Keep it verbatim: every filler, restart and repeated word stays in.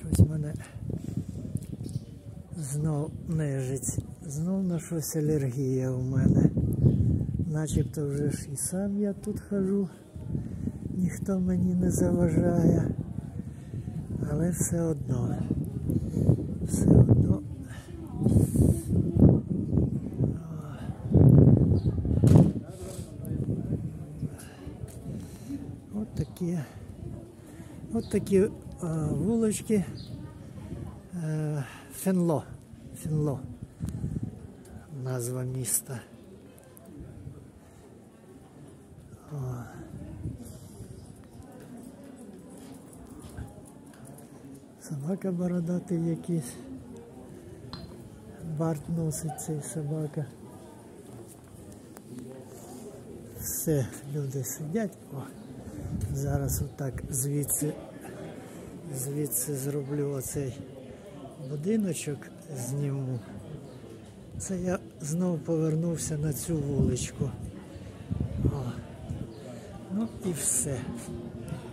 Щось в мене знов нежить, знов на щось алергія у мене. Начебто вже ж і сам я тут хожу, ніхто мені не заважає, але все одно, все одно. От такі, от такі а, вулички. А, Фенло, Фенло, назва міста. О. Собака бородатий якийсь. Барт носить цей собака. Все, люди сидять. О, зараз отак звідси, звідси зроблю оцей будиночок, зніму. Це я знов повернувся на цю вуличку. О. Ну і все.